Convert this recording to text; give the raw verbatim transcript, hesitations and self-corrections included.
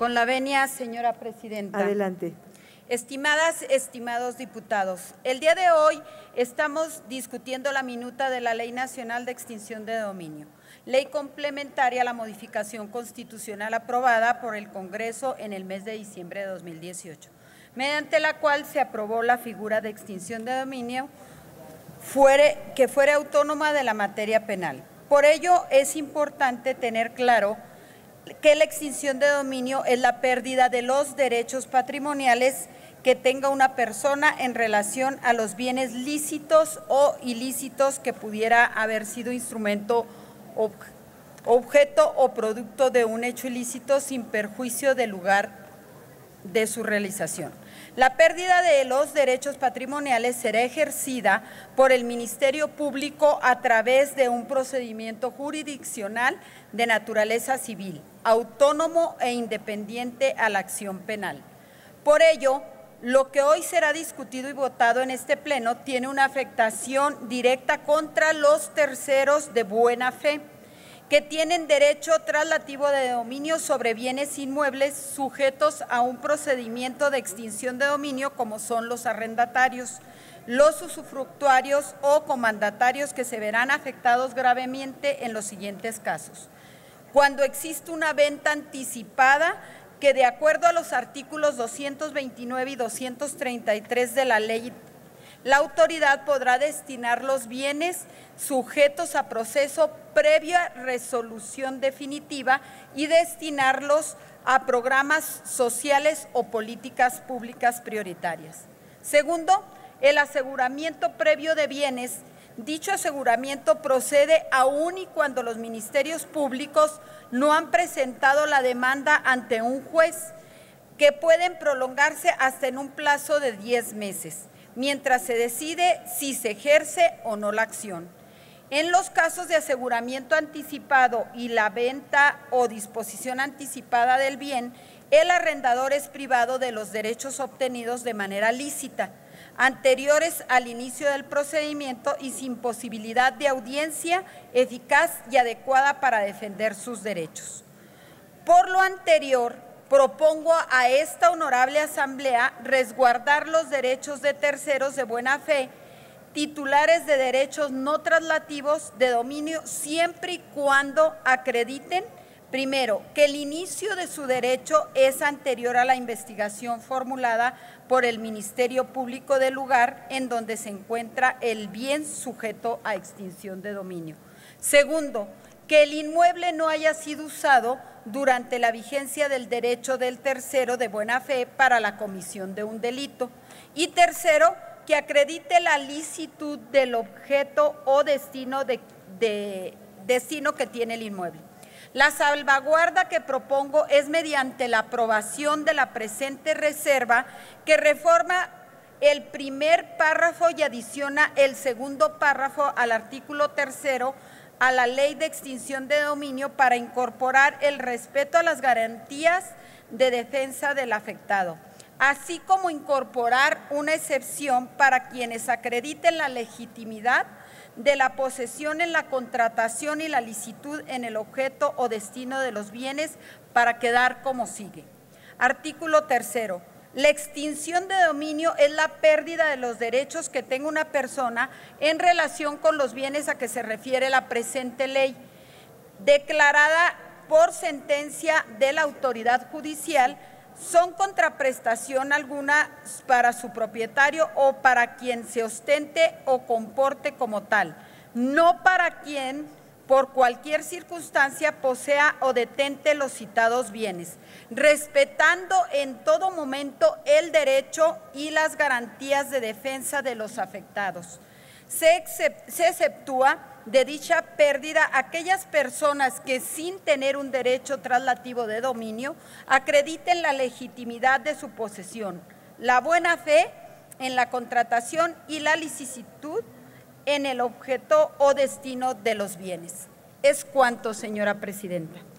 Con la venia, señora presidenta. Adelante. Estimadas, estimados diputados, el día de hoy estamos discutiendo la minuta de la Ley Nacional de Extinción de Dominio, ley complementaria a la modificación constitucional aprobada por el Congreso en el mes de diciembre de dos mil dieciocho, mediante la cual se aprobó la figura de extinción de dominio fuere, que fuera autónoma de la materia penal. Por ello, es importante tener claro que la extinción de dominio es la pérdida de los derechos patrimoniales que tenga una persona en relación a los bienes lícitos o ilícitos que pudiera haber sido instrumento, objeto o producto de un hecho ilícito sin perjuicio del lugar de su realización. La pérdida de los derechos patrimoniales será ejercida por el Ministerio Público a través de un procedimiento jurisdiccional de naturaleza civil, autónomo e independiente a la acción penal. Por ello, lo que hoy será discutido y votado en este pleno tiene una afectación directa contra los terceros de buena fe, que tienen derecho traslativo de dominio sobre bienes inmuebles sujetos a un procedimiento de extinción de dominio, como son los arrendatarios, los usufructuarios o comandatarios, que se verán afectados gravemente en los siguientes casos. Cuando existe una venta anticipada, que de acuerdo a los artículos doscientos veintinueve y doscientos treinta y tres de la ley, la autoridad podrá destinar los bienes sujetos a proceso previa resolución definitiva y destinarlos a programas sociales o políticas públicas prioritarias. Segundo, el aseguramiento previo de bienes. Dicho aseguramiento procede aún y cuando los ministerios públicos no han presentado la demanda ante un juez, que pueden prolongarse hasta en un plazo de diez meses, mientras se decide si se ejerce o no la acción. En los casos de aseguramiento anticipado y la venta o disposición anticipada del bien, el arrendador es privado de los derechos obtenidos de manera lícita, anteriores al inicio del procedimiento y sin posibilidad de audiencia eficaz y adecuada para defender sus derechos. Por lo anterior, propongo a esta honorable Asamblea resguardar los derechos de terceros de buena fe, titulares de derechos no traslativos de dominio, siempre y cuando acrediten, primero, que el inicio de su derecho es anterior a la investigación formulada por el Ministerio Público del lugar en donde se encuentra el bien sujeto a extinción de dominio. Segundo, que el inmueble no haya sido usado durante la vigencia del derecho del tercero de buena fe para la comisión de un delito. Y tercero, que acredite la licitud del objeto o destino, de, de, destino que tiene el inmueble. La salvaguarda que propongo es mediante la aprobación de la presente reserva, que reforma el primer párrafo y adiciona el segundo párrafo al artículo tercero a la Ley de Extinción de Dominio para incorporar el respeto a las garantías de defensa del afectado, así como incorporar una excepción para quienes acrediten la legitimidad de la posesión en la contratación y la licitud en el objeto o destino de los bienes, para quedar como sigue. Artículo tercero. La extinción de dominio es la pérdida de los derechos que tenga una persona en relación con los bienes a que se refiere la presente ley, declarada por sentencia de la autoridad judicial, son contraprestación alguna para su propietario o para quien se ostente o comporte como tal, no para quien por cualquier circunstancia posea o detente los citados bienes, respetando en todo momento el derecho y las garantías de defensa de los afectados. Se, se exceptúa de dicha pérdida aquellas personas que, sin tener un derecho traslativo de dominio, acrediten la legitimidad de su posesión, la buena fe en la contratación y la licitud en el objeto o destino de los bienes. Es cuanto, señora presidenta.